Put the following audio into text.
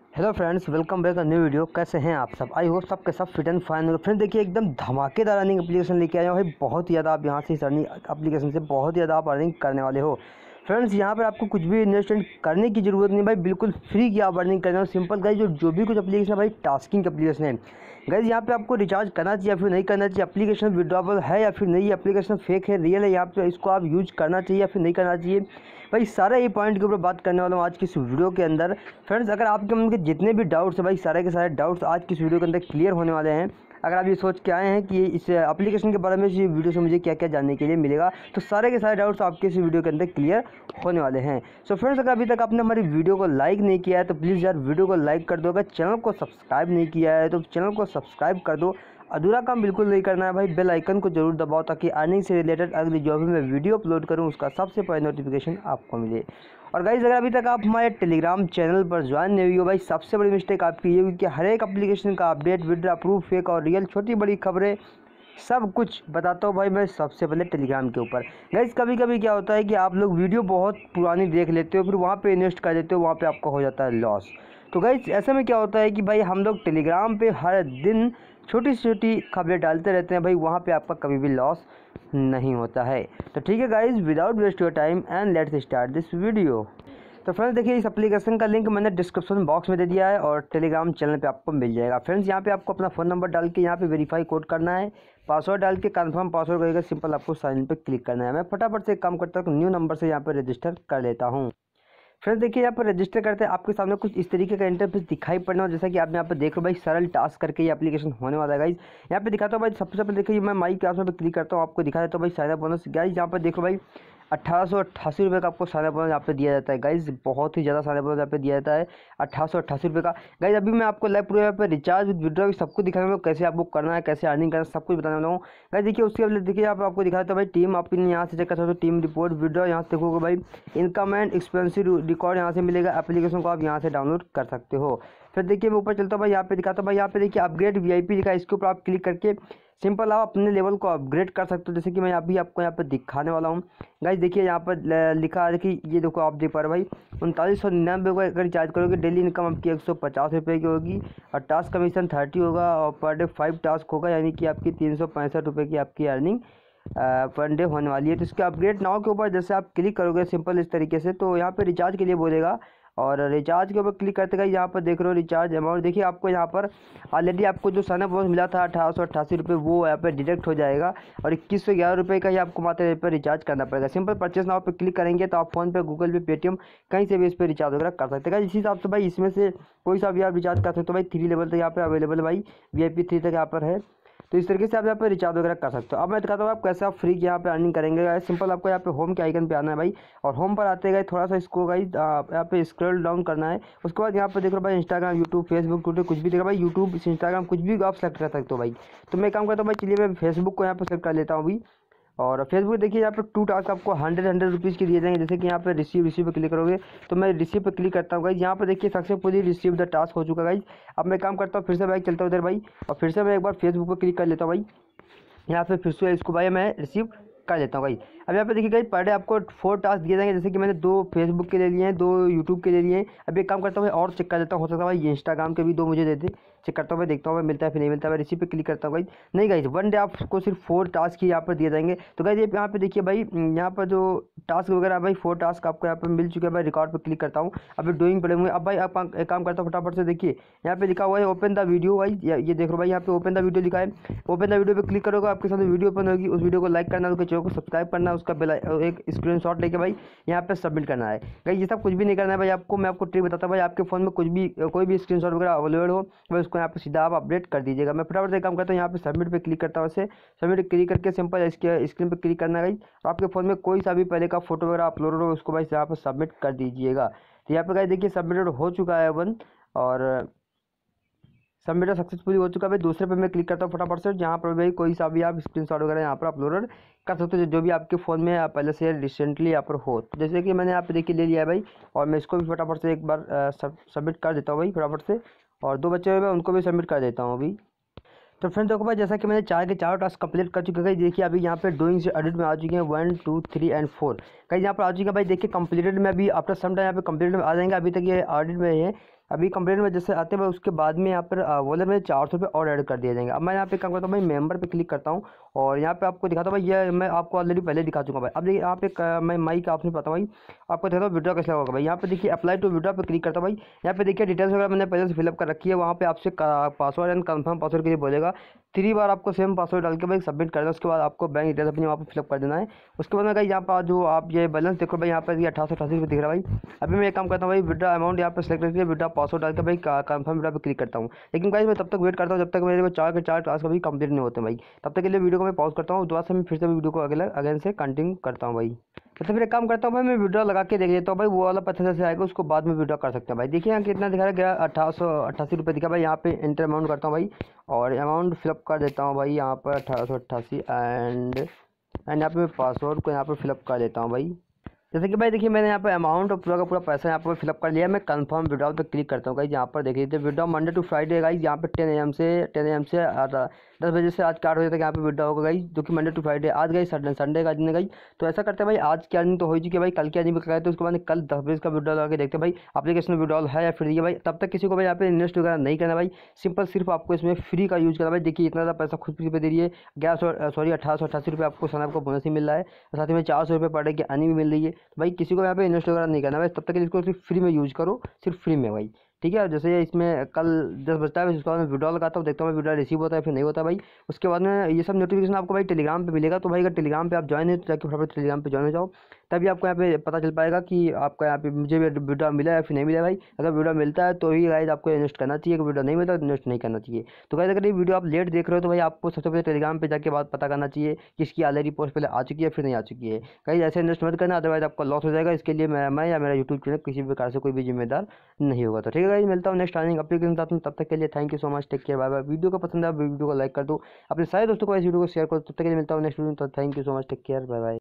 Hello friends, welcome back a new video. कैसे हैं आप सब? आई होप सब के सब फिट एंड फाइन हो। फ्रेंड्स देखिए, एकदम धमाकेदार अर्निंग एप्लीकेशन लेके आया हूँ भाई। बहुत ही ज़्यादा आप यहाँ से इस अर्निंग एप्लीकेशन से बहुत ही ज़्यादा आप अर्निंग करने वाले हो। फ्रेंड्स यहाँ पर आपको कुछ भी इन्वेस्टमेंट करने की ज़रूरत नहीं भाई, बिल्कुल फ्री की आप अर्निंग करने हो। सिंपल गाइस, जो भी कुछ एप्लीकेशन है भाई, टास्किंग एप्लीकेशन है गाइस। यहाँ पे आपको रिचार्ज करना चाहिए या फिर नहीं करना चाहिए, एप्लीकेशन विड्रॉबल है या फिर नहीं, एप्लीकेशन फेक है रियल है, यहाँ पे इसको आप यूज करना चाहिए या फिर नहीं करना चाहिए भाई, सारे ये पॉइंट के ऊपर बात करने वाला हूँ आज की इस वीडियो के अंदर। फ्रेंड्स अगर आपके मन के जितने भी डाउट्स हैं भाई, सारे के सारे डाउट्स आज की इस वीडियो के अंदर क्लियर होने वाले हैं। अगर आप ये सोच के आए हैं कि इस एप्लीकेशन के बारे में इस वीडियो से मुझे क्या क्या जानने के लिए मिलेगा, तो सारे के सारे डाउट्स आपके इस वीडियो के अंदर क्लियर होने वाले हैं। सो फ्रेंड्स, अगर अभी तक आपने हमारी वीडियो को लाइक नहीं किया है तो प्लीज़ यार वीडियो को लाइक कर दो। अगर चैनल को सब्सक्राइब नहीं किया है तो चैनल को सब्सक्राइब कर दो। अधूरा काम बिल्कुल नहीं करना है भाई, बेल आइकन को जरूर दबाओ ताकि अर्निंग से रिलेटेड अगली जो भी मैं वीडियो अपलोड करूं उसका सबसे पहले नोटिफिकेशन आपको मिले। और गाइस अगर अभी तक आप हमारे टेलीग्राम चैनल पर ज्वाइन नहीं हुई हो भाई, सबसे बड़ी मिस्टेक आपकी ये हुई कि हर एक एप्लीकेशन का अपडेट, विड्रॉ, अप्रूव, फेक और रियल, छोटी बड़ी खबरें सब कुछ बताता हूँ भाई मैं सबसे पहले टेलीग्राम के ऊपर। गाइस कभी कभी क्या होता है कि आप लोग वीडियो बहुत पुरानी देख लेते हो, फिर वहाँ पे इन्वेस्ट कर देते हो, वहाँ पे आपका हो जाता है लॉस। तो गाइस ऐसे में क्या होता है कि भाई हम लोग टेलीग्राम पे हर दिन छोटी छोटी खबरें डालते रहते हैं भाई, वहाँ पे आपका कभी भी लॉस नहीं होता है। तो ठीक है guys, without waste your time and let's start this video. तो फ्रेंड्स देखिए, इस एप्लीकेशन का लिंक मैंने डिस्क्रिप्शन बॉक्स में दे दिया है और टेलीग्राम चैनल पे आपको मिल जाएगा। फ्रेंड्स यहाँ पे आपको अपना फ़ोन नंबर डाल के यहाँ पे वेरीफाई कोड करना है, पासवर्ड डाल के कंफर्म पासवर्ड करेगा, सिंपल आपको साइन इन पे क्लिक करना है। मैं फटाफट से एक काम करता हूँ, न्यू नंबर से यहाँ पर रजिस्टर कर लेता हूँ। फ्रेंड्स देखिए, यहाँ पर रजिस्टर करते हैं आपके सामने कुछ इस तरीके का इंटरफेस दिखाई पड़ना हो, जैसा कि आप यहाँ पर देख रहे हो भाई, सरल टास्क करके ये एप्लीकेशन होने वाला है गाइज। यहाँ पे दिखाता हूँ भाई, सबसे पहले देखिए मैं माई क्लास में क्लिक करता हूँ, आपको दिखा देता हूँ भाई साइनअप बोनस। गाइज यहाँ पर देखो भाई, 1888 का आपको साइनअप बोनस यहाँ पे दिया जाता है गाइज। बहुत ही ज़्यादा साइनअप बोनस यहाँ पे दिया जाता है, 1888 का। गाइज अभी मैं आपको लाइव पूरे यहाँ पे रिचार्ज विड्रॉ सब कुछ दिखाने वाला हूँ, कैसे आपको करना है, कैसे अर्निंग करना है, सब कुछ बताने वाला हूँ गाइज। देखिए उसके बाद देखिए आपको दिखाता है भाई टीम, आप यहाँ से चेक कर सकते हो, टीम रिपोर्ट विड्रॉ यहाँ से देखोगे भाई, इनकम एंड एक्सपेंसिव रिकॉर्ड यहाँ से मिलेगा। एप्लीकेशन को आप यहाँ से डाउनलोड कर सकते हो। फिर देखिए मैं ऊपर चलता हूँ भाई, यहाँ पे दिखाता हूँ भाई, यहाँ पे देखिए अपग्रेड वीआईपी लिखा है, इसके ऊपर आप क्लिक करके सिंपल आप अपने लेवल को अपग्रेड कर सकते हो, जैसे कि मैं अभी आपको यहाँ पर दिखाने वाला हूँ गाइज। देखिए यहाँ पर लिखा है कि ये देखो, आप देख पा रहे हो भाई 3999 का अगर रिचार्ज करोगे, डेली इनकम आपकी 150 रुपये की होगी और टास्क कमीशन 30 होगा और पर डे 5 टास्क होगा, यानी कि आपकी 365 रुपये की आपकी अर्निंग पर डे होने वाली है। तो इसके अपग्रेड नाउ के ऊपर जैसे आप क्लिक करोगे सिंपल इस तरीके से, तो यहाँ पे रिचार्ज के लिए बोलेगा और रिचार्ज के ऊपर क्लिक करते गए यहाँ पर देख रहे हो रिचार्ज अमाउंट। देखिए आपको यहाँ पर ऑलरेडी आपको जो साइनअप बोनस मिला था 1888 रुपये, वो यहाँ पर डिडक्ट हो जाएगा और 2111 रुपये का ही आपको मात्र यहाँ पर रिचार्ज करना पड़ेगा। सिंपल परचेस नाउ पे क्लिक करेंगे तो आप फोन पे, गूगल पे, पेटीएम कहीं से भी इस पर रिचार्ज वगैरह कर सकते हैं। इसी हिसाब से भाई इसमें से कोई सा भी आप रिचार्ज कर सकते हो भाई। 3 लेवल तक यहाँ पे अवेलेबल है भाई, VIP 3 तक यहाँ पर है, तो इस तरीके से आप यहाँ पे रिचार्ज वगैरह कर सकते हो। अब मैं दिखाता हूँ आप कैसे आप फ्री यहाँ पे अर्निंग करेंगे। सिंपल आपको यहाँ पे होम के आइकन पे आना है भाई, और होम पर आते गए थोड़ा सा इसको भाई यहाँ पे स्क्रॉल डाउन करना है। उसके बाद यहाँ पे देख लो भाई, इंस्टाग्राम, यूट्यूब, फेसबुक, ट्विटर कुछ भी देखो भाई, यूट्यूब, इंस्टाग्राम कुछ भी आप सेलेक्ट कर सकते हो भाई। तो मैं काम करता हूँ भाई, चलिए मैं फेसबुक को यहाँ पे सेलेक्ट कर लेता हूँ अभी। और फेसबुक देखिए यहाँ पे 2 टास्क आपको 100 रुपीज़ के दिए जाएंगे, जैसे कि यहाँ पे रिसीव पे क्लिक करोगे तो मैं रिसीव पे क्लिक करता हूँ गाइज। यहाँ पे देखिए सक्सेसफुली रिसीव द टास्क हो चुका गाइज। अब मैं काम करता हूँ, फिर से भाई चलता हूँ इधर भाई, और फिर से मैं एक बार फेसबुक पे क्लिक कर लेता हूँ भाई। यहाँ पे फिर से इसको भाई मैं रिसीव कर लेता हूँ भाई। अब यहाँ पे देखिए गाइस, पर डे आपको 4 टास्क दिए जाएंगे, जैसे कि मैंने 2 फेसबुक के ले लिए हैं, 2 यूट्यूब के ले लिए हैं। अब एक काम करता हूँ भाई, और चेक कर लेता हूँ, हो सकता है भाई इंस्टाग्राम के भी 2 मुझे दे दे। चेक करता हूँ भाई, देखता हूँ भाई मिलता है फिर नहीं मिलता है। मैं रिसीव पे क्लिक करता हूँ भाई, नहीं गाइस, वन डे आपको सिर्फ 4 टास्क ही यहाँ पर दिए जाएंगे। तो गाइस यहाँ पे देखिए भाई, यहाँ पर जो टास्क वगैरह भाई 4 टास्क आपको यहाँ पर मिल चुके हैं भाई। रिकॉर्ड पर क्लिक करता हूँ, अभी डूइंग पड़े हुए। अब भाई आप एक काम करता हूँ, फटाफट से देखिए यहाँ पे लिखा हुआ है ओपन द वीडियो भाई, ये देख लो भाई, यहाँ पे ओपन द वीडियो लिखा है। ओपन द वीडियो पे क्लिक करोगे, आपके सामने वीडियो ओपन होगी। उस वीडियो को लाइक करना, उसके चैनल को सब्सक्राइब करना, उसका बेल एक स्क्रीनशॉट लेके भाई यहाँ पे सबमिट करना है। गाइस ये सब कुछ भी नहीं करना है भाई आपको, मैं आपको ट्रिक बताता हूँ भाई। आपके फोन में कुछ भी कोई भी स्क्रीनशॉट वगैरह अवेलेबल हो भाई, उसको यहाँ पे सीधा आप अपडेट कर दीजिएगा। मैं फटाफट से काम करता हूँ, यहाँ पे सबमिट पे क्लिक करता हूँ। ऐसे सबमिट क्लिक करके सिंपल इसके स्क्रीन पे क्लिक करना है। और आपके फोन में कोई सा भी पहले का फोटो वगैरह अपलोड हो, उसको भाई यहाँ पर सबमिट कर दीजिएगा। तो यहाँ पे गाइस देखिए सबमिटेड हो चुका है वन, और सबमिट सक्सेसफुली हो चुका है भाई। दूसरे पे मैं क्लिक करता हूँ फटाफट से, जहाँ पर भाई कोई सा भी आप स्क्रीनशॉट वगैरह यहाँ पर अपलोड कर सकते हो, जो भी आपके फ़ोन में आप पहले से रिसेंटली यहाँ पर हो। तो जैसे कि मैंने यहाँ पे देखिए ले लिया है भाई, और मैं इसको भी फटाफट से एक बार सबमिट कर देता हूँ भाई फटाफट से। और 2 बच्चे हुए मैं उनको भी सबमिट कर देता हूँ अभी। तो फ्रेंड्स देखो भाई, जैसा कि मैंने 4 के 4 टास्क कंप्लीट कर चुके हैं। देखिए अभी यहाँ पे डूइंग से एडिट में आ चुके हैं 1 2 3 एंड 4 कहीं यहाँ पर आ चुके हैं भाई। देखिए कंप्लीटेड में अभी आफ्टर सम टाइम यहाँ पे कंप्लीटेड में आ जाएंगे, अभी तक ये ऑडिट में है। अभी कंप्लीट में जैसे आते हैं उसके बाद में यहाँ पर वॉलेट में 400 रुपये और ऐड कर दिए जाएंगे। अब मैं यहाँ पे काम करता हूँ भाई, मेंबर पे क्लिक करता हूँ और यहाँ पे आपको दिखाता हूँ भाई, ये मैं आपको ऑलरेडी पहले दिखा चुका भाई। अब देखिए यहाँ पे मैं माई का ऑप्शन पाता हूँ भाई, आपको दिखाता हूँ विड्रॉ कैसे होगा भाई। यहाँ पे देखिए अप्लाई टू विड्रॉ पे क्लिक करता हूँ भाई। यहाँ पे देखिए डिटेल्स वगैरह मैंने पहले से फिलअप कर रखी है। वहाँ पे आपसे पासवर्ड एंड कंफर्म पासवर्ड के लिए बोलेगा, 3 बार आपको सेम पासवर्ड डाल के भाई सबमिट करना है। उसके बाद आपको बैंक डिटेल्स अपनी वहाँ पर फिलअप कर देना है। उसके बाद में भाई यहाँ पर जो आप ये बैलेंस देखो भाई, यहाँ पर 1888 रुपये दिख रहा है भाई। अभी मैं एक काम करता हूँ भाई, विड्रॉ अमाउंट यहाँ पर सेलेक्ट करके विड्रॉ पासवर्ड डाल के भाई कंफर्म विड्रॉ पे क्लिक करता हूँ। लेकिन भाई मैं तब तक वेट करता हूँ जब तक मेरे को 4 के 4 टास्क अभी कंप्लीट नहीं होते भाई। तब तक के लिए वीडियो को मैं पॉज करता हूँ, दोबारा से मैं फिर से वीडियो को अगेन से कंटिन्यू करता हूँ भाई। तो फिर एक काम करता हूँ भाई, मैं विड्रॉ लगा के देख लेता हूँ भाई, वो वाला 50 से आएगा उसको बाद में विड्रॉ कर सकते हैं भाई। देखिए यहाँ कितना दिखा रहा है, 1888 रुपये दिखा भाई। यहाँ पे इंटर अमाउंट करता हूँ भाई और अमाउंट फिलअप कर देता हूँ भाई यहाँ पर 1888 एंड यहाँ पे मैं पासवर्ड को यहाँ पर फिलअप कर देता हूँ भाई। जैसे कि भाई देखिए मैंने यहाँ पे अमाउंट और पूरा का पूरा पैसा यहाँ पर फिलअप कर लिया। मैं कंफर्म विड्रॉल पे क्लिक करता हूँ गाइस। यहाँ पर देख लीजिए withdraw Monday to Friday guys. यहाँ पे 10 AM से 10 बजे से आज 4 बजे तक यहाँ पे विड्रॉ होगा गाइस, जो कि मंडे टू फ्राइडे। आज गई संडे का दिन है गाइस। तो ऐसा करते हैं भाई, आज के दिन तो हो ही चुकी है भाई, कल के दिन भी कराए तो उसके बाद कल 10 बजे का विड्रॉल लगा के देखते हैं भाई एप्लीकेशन में विड्रॉल है या फिर भाई। तब तक किसी को भाई यहाँ पे इन्वेस्ट वगैरह नहीं करना भाई, सिंपल सिर्फ आपको इसमें फ्री का यूज़ करना भाई। देखिए इतना ज़्यादा पैसा खुद फ्री पे दे रही है। 1888 रुपये आपको सनअप को बोनस ही मिल रहा है, साथ ही में 400 रुपये पर डे की अर्निंग भी मिल रही है। तो भाई किसी को यहाँ पे इन्वेस्ट वगैरह नहीं करना भाई, तब तक इसको सिर्फ फ्री में यूज़ करो, सिर्फ फ्री में भाई। ठीक है, जैसे इसमें कल 10 बजता है उसके बाद मैं विड्रॉल लगाता हूँ, देखता हूँ विड्रॉल रिसीव होता है फिर नहीं होता भाई। उसके बाद में ये सब नोटिफिकेशन आपको भाई टेलीग्राम पे मिलेगा। तो भाई अगर टेलीग्राम पे आप ज्वाइन है तो जाके फटाफट टेलीग्राम पे ज्वाइन हो जाओ, तभी आपको यहाँ पे पता चल पाएगा कि आपका यहाँ पे मुझे विड्रॉल मिला है फिर नहीं मिला भाई। अगर विड्रॉल मिलता है तो ही गाइस आपको इन्वेस्ट करना चाहिए, अगर विड्रॉल नहीं मिलता तो इन्वेस्ट नहीं करना चाहिए। तो गाइस अगर ये वीडियो आप लेट देख रहे हो तो भाई आपको सबसे पहले टेलीग्राम पे जाके बात पता करना चाहिए कि इसकी ऑलरेडी पोस्ट पहले आ चुकी है फिर नहीं आ चुकी है। गाइस ऐसे इन्वेस्ट मत करना, अदरवाइज आपका लॉस हो जाएगा। इसके लिए मैं या मेरा यूट्यूब चैनल किसी भी प्रकार से कोई भी जिम्मेदार नहीं होगा। तो ठीक है गाइस, मिलता हूँ नेक्स्ट अर्निंग एप्लीकेशन साथ में। तब तक के लिए thank you so much, take care, bye bye. Video को पसंद है वीडियो को लाइक कर दो, अपने सारे दोस्तों को इस वीडियो को शेयर करो। तब तक के लिए मिलता हूँ नेक्स्ट वीडियो। तो thank you so much, take care, bye bye.